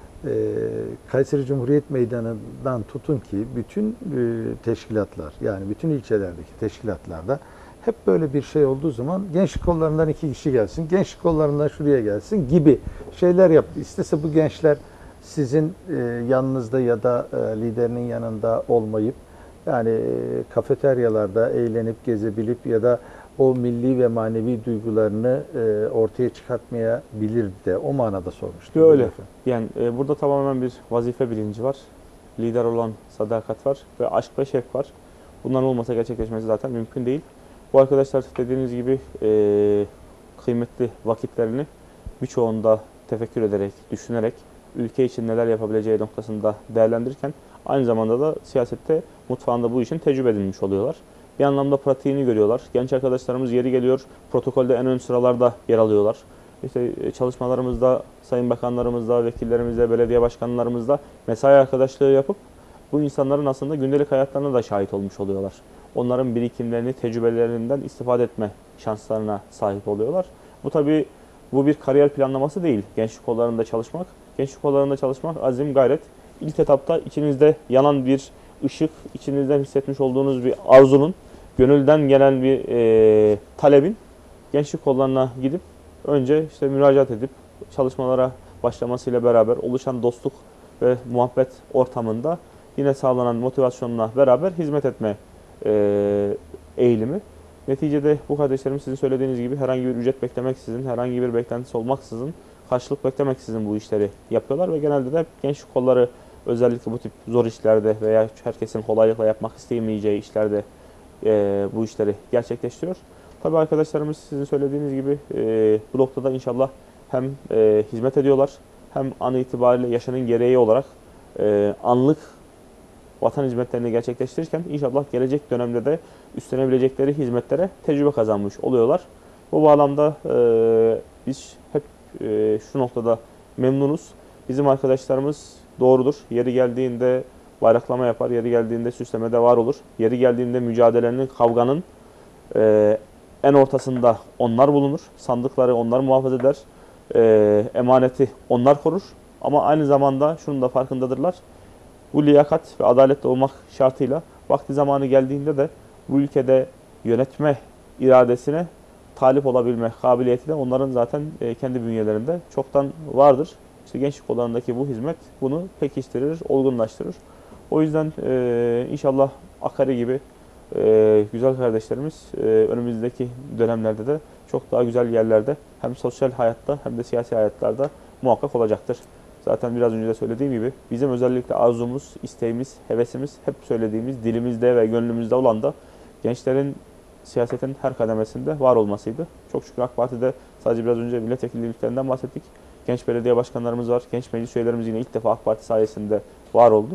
Kayseri Cumhuriyet Meydanı'ndan tutun ki bütün teşkilatlar, yani bütün ilçelerdeki teşkilatlarda hep böyle bir şey olduğu zaman gençlik kollarından 2 kişi gelsin, gençlik kollarından şuraya gelsin gibi şeyler yaptı. İstese bu gençler sizin yanınızda ya da liderinin yanında olmayıp, yani kafeteryalarda eğlenip gezebilip ya da o milli ve manevi duygularını ortaya çıkartmayabilir de o manada sormuştum. Öyle. Yani burada tamamen bir vazife bilinci var. Lider olan sadakat var ve aşk ve şevk var. Bunların olmasa gerçekleşmesi zaten mümkün değil. Bu arkadaşlar dediğiniz gibi kıymetli vakitlerini birçoğunda tefekkür ederek, düşünerek, ülke için neler yapabileceği noktasında değerlendirirken aynı zamanda da siyasette mutfağında bu işin tecrübe edilmiş oluyorlar. Bir anlamda pratiğini görüyorlar. Genç arkadaşlarımız yeri geliyor, protokolde en ön sıralarda yer alıyorlar. İşte çalışmalarımızda, sayın bakanlarımızla, vekillerimizle, belediye başkanlarımızla mesai arkadaşlığı yapıp bu insanların aslında gündelik hayatlarına da şahit olmuş oluyorlar. Onların birikimlerini, tecrübelerinden istifade etme şanslarına sahip oluyorlar. Bu tabii bu bir kariyer planlaması değil. Gençlik kollarında çalışmak. Gençlik kollarında çalışmak azim, gayret. İlk etapta içinizde yanan bir ışık, içinizden hissetmiş olduğunuz bir arzunun, gönülden gelen bir talebin gençlik kollarına gidip önce işte müracaat edip çalışmalara başlamasıyla beraber oluşan dostluk ve muhabbet ortamında yine sağlanan motivasyonla beraber hizmet etme eğilimi. Neticede bu kardeşlerim sizin söylediğiniz gibi herhangi bir ücret beklemeksizin, herhangi bir beklentisi olmaksızın, karşılık beklemeksizin bu işleri yapıyorlar ve genelde de gençlik kolları özellikle bu tip zor işlerde veya herkesin kolaylıkla yapmak isteyemeyeceği işlerde bu işleri gerçekleştiriyor. Tabii arkadaşlarımız sizin söylediğiniz gibi bu noktada inşallah hem hizmet ediyorlar hem an itibariyle yaşının gereği olarak anlık vatan hizmetlerini gerçekleştirirken inşallah gelecek dönemde de üstlenebilecekleri hizmetlere tecrübe kazanmış oluyorlar. Bu bağlamda biz hep şu noktada memnunuz. Bizim arkadaşlarımız doğrudur. Yeri geldiğinde bayraklama yapar, yeri geldiğinde süslemede var olur. Yeri geldiğinde mücadelenin, kavganın en ortasında onlar bulunur. Sandıkları onlar muhafaza eder. Emaneti onlar korur. Ama aynı zamanda şunun da farkındadırlar. Bu liyakat ve adaletli olmak şartıyla vakti zamanı geldiğinde de bu ülkede yönetme iradesine talip olabilme kabiliyeti de onların zaten kendi bünyelerinde çoktan vardır. İşte gençlik kollarındaki bu hizmet bunu pekiştirir, olgunlaştırır. O yüzden inşallah Akari gibi güzel kardeşlerimiz önümüzdeki dönemlerde de çok daha güzel yerlerde hem sosyal hayatta hem de siyasi hayatlarda muhakkak olacaktır. Zaten biraz önce de söylediğim gibi bizim özellikle arzumuz, isteğimiz, hevesimiz hep söylediğimiz dilimizde ve gönlümüzde olan da gençlerin siyasetin her kademesinde var olmasıydı. Çok şükür AK Parti'de sadece biraz önce milletvekillerinden bahsettik. Genç belediye başkanlarımız var. Genç meclis üyelerimiz yine ilk defa AK Parti sayesinde var oldu.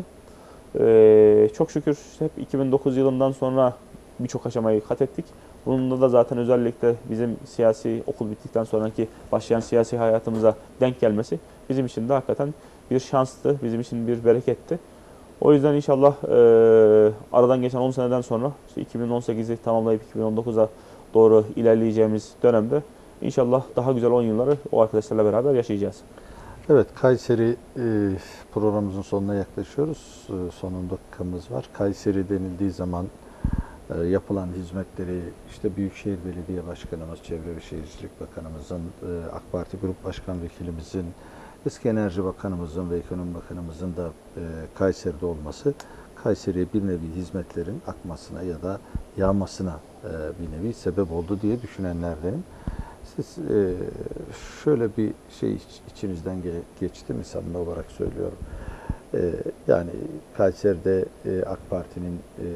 Çok şükür hep 2009 yılından sonra birçok aşamayı kat ettik. Bununla da zaten özellikle bizim siyasi okul bittikten sonraki başlayan siyasi hayatımıza denk gelmesi bizim için de hakikaten bir şanstı, bizim için bir bereketti. O yüzden inşallah aradan geçen 10 seneden sonra işte 2018'i tamamlayıp 2019'a doğru ilerleyeceğimiz dönemde inşallah daha güzel 10 yılları o arkadaşlarla beraber yaşayacağız. Evet, Kayseri programımızın sonuna yaklaşıyoruz. Son 10 dakikamız var. Kayseri denildiği zaman yapılan hizmetleri işte Büyükşehir Belediye Başkanımız, Çevre ve Şehircilik Bakanımızın, AK Parti Grup Başkan Vekilimizin, Eski Enerji Bakanımızın ve Ekonomi Bakanımızın da Kayseri'de olması Kayseri'ye bir nevi hizmetlerin akmasına ya da yağmasına bir nevi sebep oldu diye düşünenlerdenim. Siz şöyle bir şey içinizden geçti mi samimi olarak söylüyorum. Yani Kayseri'de AK Parti'nin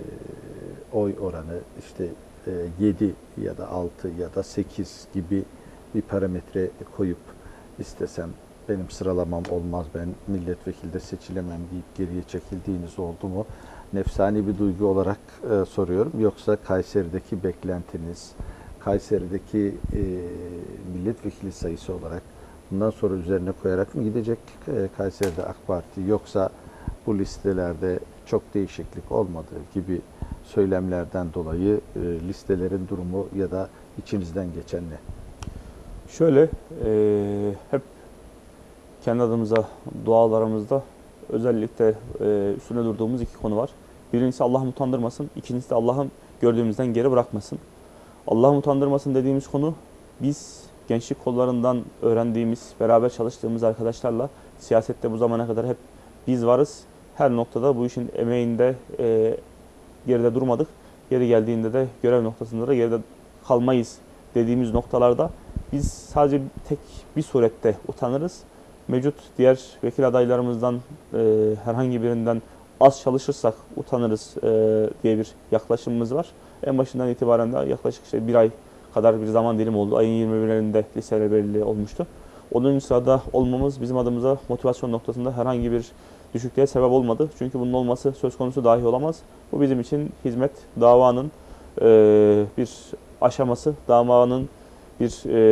oy oranı işte 7 ya da 6 ya da 8 gibi bir parametre koyup istesem benim sıralamam olmaz, ben milletvekilde seçilemem deyip geriye çekildiğiniz oldu mu? Nefsani bir duygu olarak soruyorum. Yoksa Kayseri'deki beklentiniz, Kayseri'deki milletvekili sayısı olarak bundan sonra üzerine koyarak mı gidecek Kayseri'de AK Parti, yoksa bu listelerde çok değişiklik olmadığı gibi söylemlerden dolayı listelerin durumu ya da içinizden geçen ne? Şöyle hep kendi adımıza dualarımızda özellikle üstüne durduğumuz iki konu var. Birincisi Allah'ım utandırmasın, ikincisi de Allah'ım gördüğümüzden geri bırakmasın. Allah'ım utandırmasın dediğimiz konu biz gençlik kollarından öğrendiğimiz, beraber çalıştığımız arkadaşlarla siyasette bu zamana kadar hep biz varız. Her noktada bu işin emeğinde geride durmadık. Yeri geldiğinde de görev noktasında da geride kalmayız dediğimiz noktalarda biz sadece tek bir surette utanırız. Mevcut diğer vekil adaylarımızdan herhangi birinden az çalışırsak utanırız diye bir yaklaşımımız var. En başından itibaren de yaklaşık işte bir ay kadar bir zaman dilimi oldu. Ayın 21'lerinde listeler belli olmuştu. 10. sırada olmamız bizim adımıza motivasyon noktasında herhangi bir düşüklüğe sebep olmadı. Çünkü bunun olması söz konusu dahi olamaz. Bu bizim için hizmet, davanın bir aşaması, davanın bir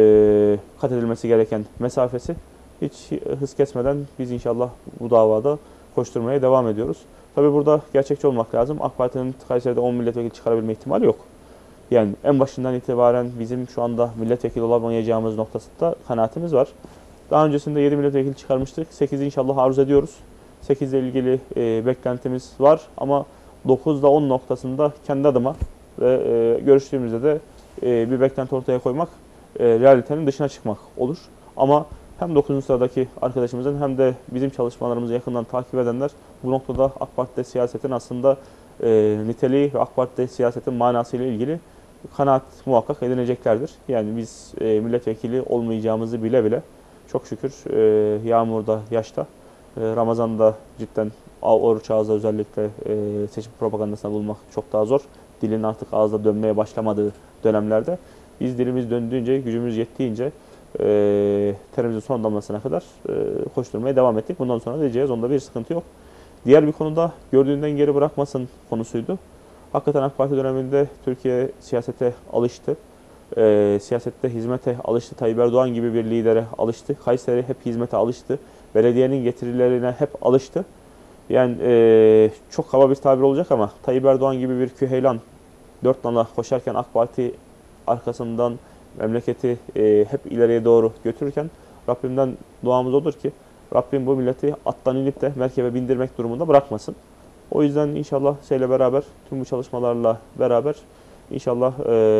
kat edilmesi gereken mesafesi. Hiç hız kesmeden biz inşallah bu davada koşturmaya devam ediyoruz. Tabii burada gerçekçi olmak lazım. AK Parti'nin Kayseri'de 10 milletvekili çıkarabilme ihtimali yok. Yani en başından itibaren bizim şu anda milletvekili olamayacağımız noktasında kanaatimiz var. Daha öncesinde 7 milletvekili çıkarmıştık. 8'i inşallah arzu ediyoruz. 8 ile ilgili beklentimiz var ama 9 ile 10 noktasında kendi adıma ve görüştüğümüzde de bir beklenti ortaya koymak realitenin dışına çıkmak olur. Ama hem 9. sıradaki arkadaşımızın hem de bizim çalışmalarımızı yakından takip edenler bu noktada AK Parti'de siyasetin aslında niteliği ve AK Parti'de siyasetin manasıyla ilgili kanaat muhakkak edineceklerdir. Yani biz milletvekili olmayacağımızı bile bile çok şükür yağmurda, yaşta, Ramazan'da cidden oruç ağızda özellikle seçim propagandasına bulmak çok daha zor. Dilin artık ağızda dönmeye başlamadığı dönemlerde biz dilimiz döndüğünce, gücümüz yettiğince terimizin son damlasına kadar koşturmaya devam ettik. Bundan sonra da diyeceğiz. Onda bir sıkıntı yok. Diğer bir konuda gördüğünden geri bırakmasın konusuydu. Hakikaten AK Parti döneminde Türkiye siyasete alıştı. Siyasette hizmete alıştı. Tayyip Erdoğan gibi bir lidere alıştı. Kayseri hep hizmete alıştı. Belediyenin getirilerine hep alıştı. Yani çok kaba bir tabir olacak ama Tayyip Erdoğan gibi bir küheylan dört nala koşarken AK Parti arkasından memleketi hep ileriye doğru götürürken Rabbimden duamız odur ki Rabbim bu milleti attan inip de merkebe bindirmek durumunda bırakmasın. O yüzden inşallah şeyle beraber, tüm bu çalışmalarla beraber inşallah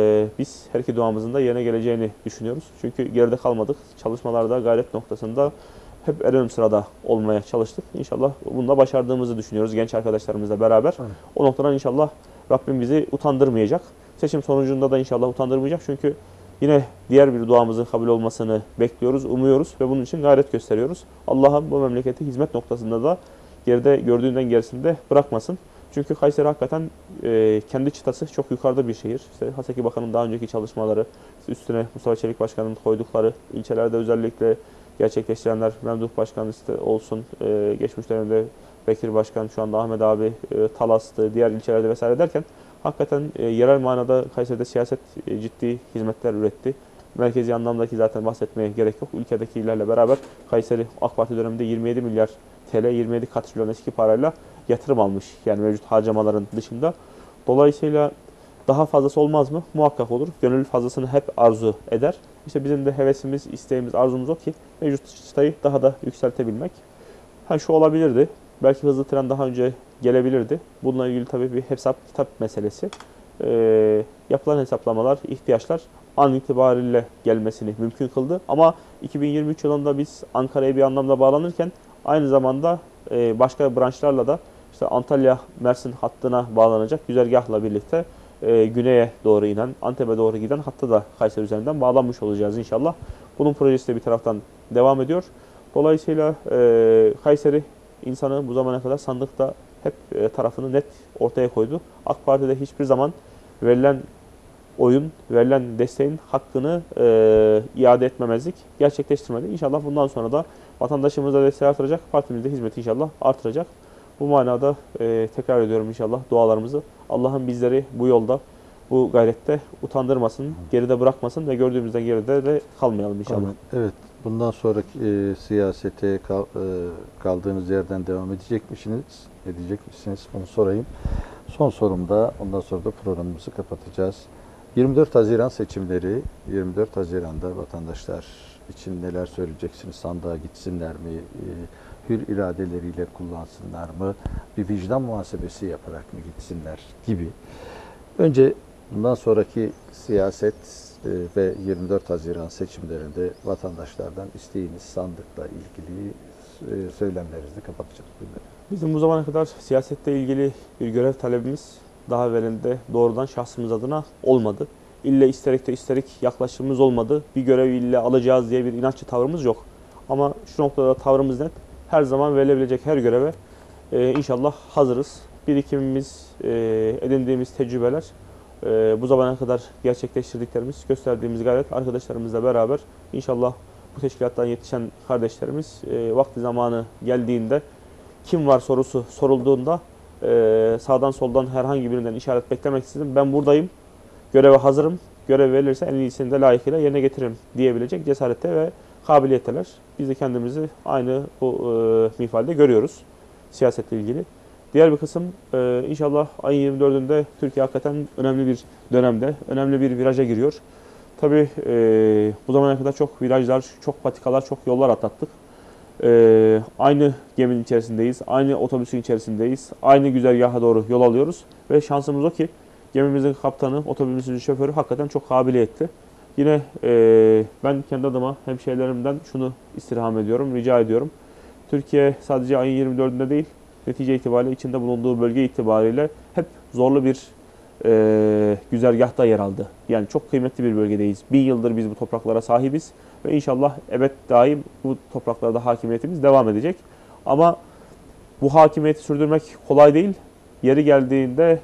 biz her iki duamızın da yerine geleceğini düşünüyoruz. Çünkü geride kalmadık. Çalışmalarda, gayret noktasında hep en ön sırada olmaya çalıştık. İnşallah bunu da başardığımızı düşünüyoruz genç arkadaşlarımızla beraber. Evet. O noktadan inşallah Rabbim bizi utandırmayacak. Seçim sonucunda da inşallah utandırmayacak. Çünkü yine diğer bir duamızın kabul olmasını bekliyoruz, umuyoruz ve bunun için gayret gösteriyoruz. Allah'ım bu memleketi hizmet noktasında da geride gördüğünden gerisinde bırakmasın. Çünkü Kayseri hakikaten kendi çıtası çok yukarıda bir şehir. İşte Haseki Bakan'ın daha önceki çalışmaları, üstüne Mustafa Çelik Başkan'ın koydukları, ilçelerde özellikle gerçekleştirenler, Memduh Başkan olsun, geçmiş dönemde Bekir Başkan, şu anda Ahmet abi, Talas'tı, diğer ilçelerde vesaire derken hakikaten yerel manada Kayseri'de siyaset ciddi hizmetler üretti. Merkezi anlamdaki zaten bahsetmeye gerek yok. Ülkedekilerle beraber Kayseri AK Parti döneminde 27 milyar TL, 27 katrilyon eski parayla yatırım almış. Yani mevcut harcamaların dışında. Dolayısıyla daha fazlası olmaz mı? Muhakkak olur. Gönül fazlasını hep arzu eder. İşte bizim de hevesimiz, isteğimiz, arzumuz o ki mevcut çıtayı daha da yükseltebilmek. Şu olabilirdi. Belki hızlı tren daha önce gelebilirdi. Bununla ilgili tabii bir hesap kitap meselesi. Yapılan hesaplamalar, ihtiyaçlar an itibariyle gelmesini mümkün kıldı. Ama 2023 yılında biz Ankara'ya bir anlamda bağlanırken aynı zamanda başka branşlarla da işte Antalya-Mersin hattına bağlanacak güzergahla birlikte güneye doğru inen, Antep'e doğru giden hatta da Kayseri üzerinden bağlanmış olacağız inşallah. Bunun projesi de bir taraftan devam ediyor. Dolayısıyla Kayseri insanı bu zamana kadar sandıkta hep tarafını net ortaya koydu. AK Parti'de hiçbir zaman verilen oyun, verilen desteğin hakkını iade etmemezlik gerçekleştirmedi. İnşallah bundan sonra da vatandaşımıza desteği artıracak, partimizde hizmeti inşallah artıracak. Bu manada tekrar ediyorum inşallah dualarımızı. Allah'ım bizleri bu yolda, bu gayrette utandırmasın, geride bırakmasın ve gördüğümüzden geride de kalmayalım inşallah. Evet, bundan sonraki siyasete kaldığınız yerden devam edecek misiniz? Bunu sorayım. Son sorumda, ondan sonra da programımızı kapatacağız. 24 Haziran seçimleri, 24 Haziran'da vatandaşlar için neler söyleyeceksiniz? Sandığa gitsinler mi? Hür iradeleriyle kullansınlar mı? Bir vicdan muhasebesi yaparak mı gitsinler gibi. Önce bundan sonraki siyaset ve 24 Haziran seçimlerinde vatandaşlardan isteğiniz sandıkla ilgili söylemlerinizi kapatacağız. Bizim bu zamana kadar siyasette ilgili bir görev talebimiz daha evvelinde doğrudan şahsımız adına olmadı. ille isterek de isterek yaklaşımımız olmadı. Bir görevi ille alacağız diye bir inatçı tavrımız yok. Ama şu noktada tavrımız net. Her zaman verilebilecek her göreve inşallah hazırız. Birikimimiz, edindiğimiz tecrübeler, bu zamana kadar gerçekleştirdiklerimiz, gösterdiğimiz gayret arkadaşlarımızla beraber inşallah bu teşkilattan yetişen kardeşlerimiz vakti zamanı geldiğinde kim var sorusu sorulduğunda sağdan soldan herhangi birinden işaret beklemeksizin ben buradayım, göreve hazırım, görev verilirse en iyisini de layıkıyla yerine getiririm diyebilecek cesarette ve kabiliyetteler. Biz de kendimizi aynı bu minvalde görüyoruz siyasetle ilgili. Diğer bir kısım inşallah ayın 24'ünde Türkiye hakikaten önemli bir dönemde, önemli bir viraja giriyor. Tabii bu zamana kadar çok virajlar, çok patikalar, çok yollar atlattık. Aynı geminin içerisindeyiz, aynı otobüsün içerisindeyiz, aynı güzergaha doğru yol alıyoruz. Ve şansımız o ki gemimizin kaptanı, otobüsümüzün şoförü hakikaten çok kabiliyetli. Yine ben kendi adıma hemşehrilerimden şunu istirham ediyorum, rica ediyorum. Türkiye sadece ayın 24'ünde değil, netice itibariyle içinde bulunduğu bölge itibariyle hep zorlu bir güzergahta yer aldı. Yani çok kıymetli bir bölgedeyiz. 1000 yıldır biz bu topraklara sahibiz ve inşallah ebed daim bu topraklarda hakimiyetimiz devam edecek. Ama bu hakimiyeti sürdürmek kolay değil. Yeri geldiğinde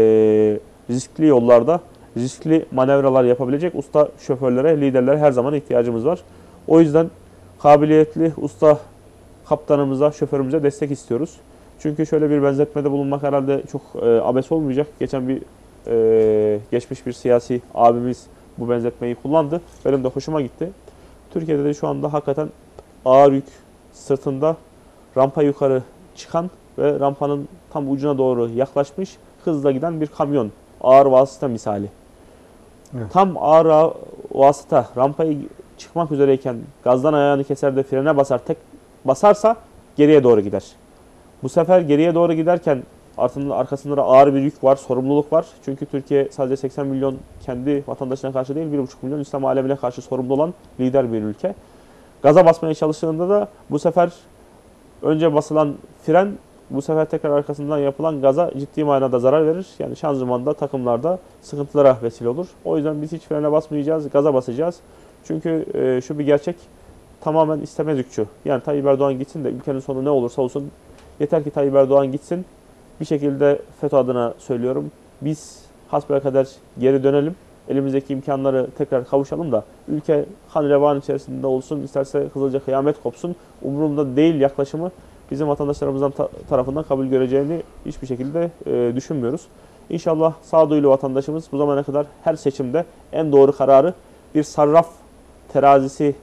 riskli yollarda riskli manevralar yapabilecek usta şoförlere, liderlere her zaman ihtiyacımız var. O yüzden kabiliyetli usta kaptanımıza, şoförümüze destek istiyoruz. Çünkü şöyle bir benzetmede bulunmak herhalde çok abes olmayacak. Geçen bir geçmiş bir siyasi abimiz bu benzetmeyi kullandı. Benim de hoşuma gitti. Türkiye'de de şu anda hakikaten ağır yük sırtında rampa yukarı çıkan ve rampanın tam ucuna doğru yaklaşmış hızla giden bir kamyon. Ağır vasıta misali. Evet. Tam ağır vasıta rampayı çıkmak üzereyken gazdan ayağını keser de frene basarsa geriye doğru gider. Bu sefer geriye doğru giderken arkasında da ağır bir yük var, sorumluluk var. Çünkü Türkiye sadece 80 milyon kendi vatandaşına karşı değil, 1,5 milyon İslam alemine karşı sorumlu olan lider bir ülke. Gaza basmaya çalıştığında da bu sefer önce basılan fren, bu sefer tekrar arkasından yapılan gaza ciddi manada zarar verir. Yani şanzımanda, takımlarda sıkıntılara vesile olur. O yüzden biz hiç frene basmayacağız, gaza basacağız. Çünkü şu bir gerçek, tamamen istemez yükçü. Yani Tayyip Erdoğan gitsin de ülkenin sonu ne olursa olsun, yeter ki Tayyip Erdoğan gitsin. Bir şekilde FETÖ adına söylüyorum. Biz hasbelkader geri dönelim. Elimizdeki imkanları tekrar kavuşalım da ülke kan revan içerisinde olsun, isterse hızlıca kıyamet kopsun. Umurumda değil yaklaşımı bizim vatandaşlarımızdan tarafından kabul göreceğini hiçbir şekilde düşünmüyoruz. İnşallah sağduyulu vatandaşımız bu zamana kadar her seçimde en doğru kararı bir sarraf terazisi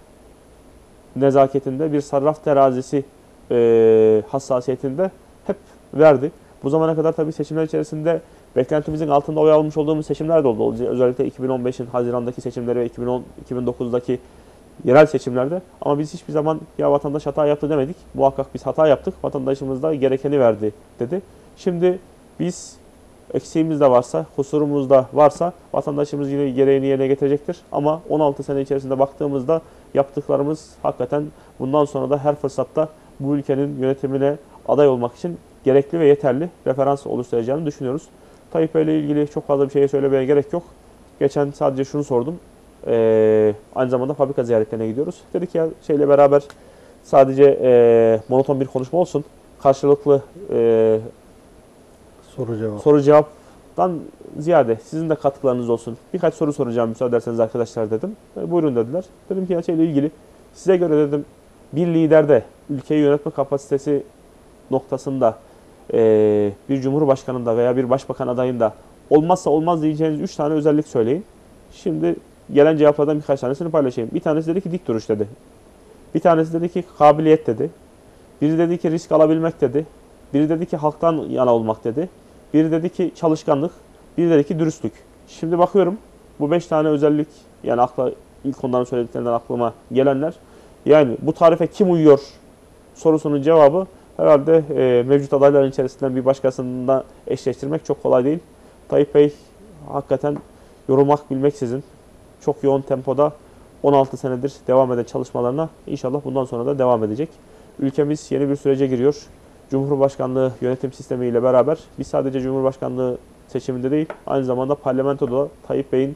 nezaketinde, bir sarraf terazisi hassasiyetinde hep verdi. Bu zamana kadar tabii seçimler içerisinde beklentimizin altında oy almış olduğumuz seçimler de oldu. Özellikle 2015'in Haziran'daki seçimleri ve 2009'daki yerel seçimlerde. Ama biz hiçbir zaman ya vatandaş hata yaptı demedik. Muhakkak biz hata yaptık. Vatandaşımız da gerekeni verdi dedi. Şimdi biz eksiğimiz de varsa, kusurumuz da varsa vatandaşımız yine gereğini yerine getirecektir. Ama 16 sene içerisinde baktığımızda yaptıklarımız hakikaten bundan sonra da her fırsatta bu ülkenin yönetimine aday olmak için gerekli ve yeterli referans oluşturacağını düşünüyoruz. Tayyip Bey ile ilgili çok fazla bir şey söylemeye gerek yok. Geçen sadece şunu sordum. Aynı zamanda fabrika ziyaretlerine gidiyoruz. Dedik ya şeyle beraber sadece monoton bir konuşma olsun. Karşılıklı soru cevaptan ziyade sizin de katkılarınız olsun. Birkaç soru soracağım müsaade ederseniz arkadaşlar dedim. Buyurun dediler. Dedim ki ya şeyle ilgili size göre dedim bir liderde ülkeyi yönetme kapasitesi noktasında bir cumhurbaşkanında veya bir başbakan adayında olmazsa olmaz diyeceğiniz 3 tane özellik söyleyin. Şimdi gelen cevaplardan birkaç tanesini paylaşayım. Bir tanesi dedi ki dik duruş dedi. Bir tanesi dedi ki kabiliyet dedi. Biri dedi ki risk alabilmek dedi. Biri dedi ki halktan yana olmak dedi. Biri dedi ki çalışkanlık. Biri dedi ki dürüstlük. Şimdi bakıyorum bu 5 tane özellik, yani ilk onların söylediklerinden aklıma gelenler. Yani bu tarife kim uyuyor sorusunun cevabı herhalde mevcut adayların içerisinden bir başkasında eşleştirmek çok kolay değil. Tayyip Bey hakikaten yorulmak bilmeksizin çok yoğun tempoda 16 senedir devam eden çalışmalarına inşallah bundan sonra da devam edecek. Ülkemiz yeni bir sürece giriyor. Cumhurbaşkanlığı yönetim sistemiyle beraber biz sadece Cumhurbaşkanlığı seçiminde değil, aynı zamanda parlamentoda Tayyip Bey'in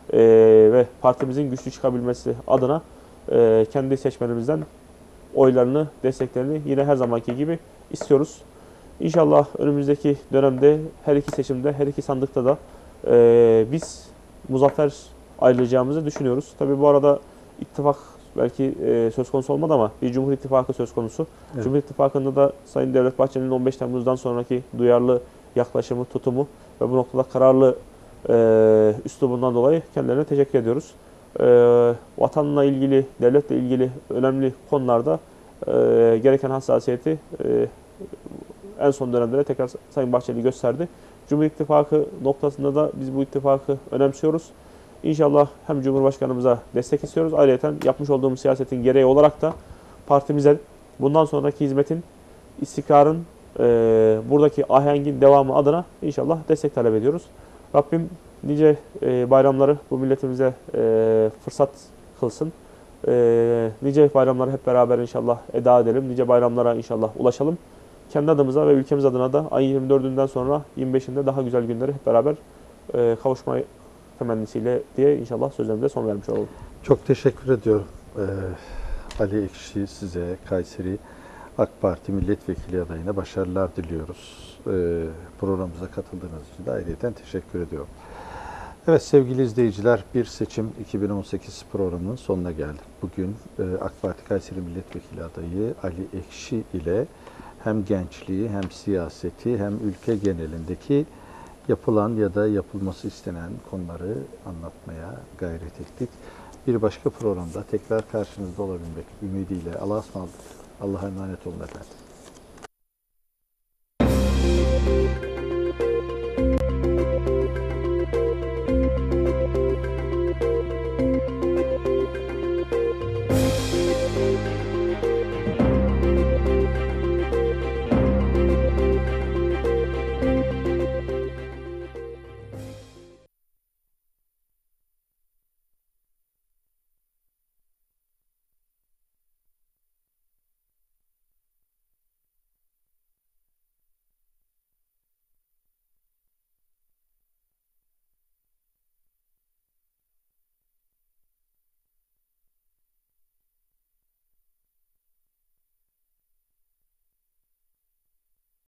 ve partimizin güçlü çıkabilmesi adına kendi seçmenimizden oylarını, desteklerini yine her zamanki gibi istiyoruz. İnşallah önümüzdeki dönemde her iki seçimde, her iki sandıkta da biz muzaffer ayrılacağımızı düşünüyoruz. Tabii bu arada ittifak belki söz konusu olmadı ama bir Cumhur İttifakı söz konusu. Evet. Cumhur İttifakı'nda da Sayın Devlet Bahçeli'nin 15 Temmuz'dan sonraki duyarlı yaklaşımı, tutumu ve bu noktada kararlı üslubundan dolayı kendilerine teşekkür ediyoruz. Vatanla ilgili, devletle ilgili önemli konularda gereken hassasiyeti en son dönemde tekrar Sayın Bahçeli gösterdi. Cumhur İttifakı noktasında da biz bu ittifakı önemsiyoruz. İnşallah hem Cumhurbaşkanımıza destek istiyoruz. Ayrıca yapmış olduğumuz siyasetin gereği olarak da partimize bundan sonraki hizmetin, istikrarın, buradaki ahengin devamı adına inşallah destek talep ediyoruz. Rabbim nice bayramları bu milletimize fırsat kılsın. Nice bayramları hep beraber inşallah eda edelim. Nice bayramlara inşallah ulaşalım. Kendi adımıza ve ülkemiz adına da ayın 24'ünden sonra 25'inde daha güzel günleri hep beraber kavuşma temennisiyle diye inşallah sözlerimize son vermiş olalım. Çok teşekkür ediyorum. Ali Ekşi, size, Kayseri AK Parti milletvekili adayına başarılar diliyoruz. Programımıza katıldığınız için de ayrıca teşekkür ediyorum. Evet sevgili izleyiciler, Bir Seçim 2018 programının sonuna geldik. Bugün AK Parti Kayseri milletvekili adayı Ali Ekşi ile hem gençliği hem siyaseti hem ülke genelindeki yapılan ya da yapılması istenen konuları anlatmaya gayret ettik. Bir başka programda tekrar karşınızda olabilmek ümidiyle Allah'a ısmarladık. Allah'a emanet olun efendim.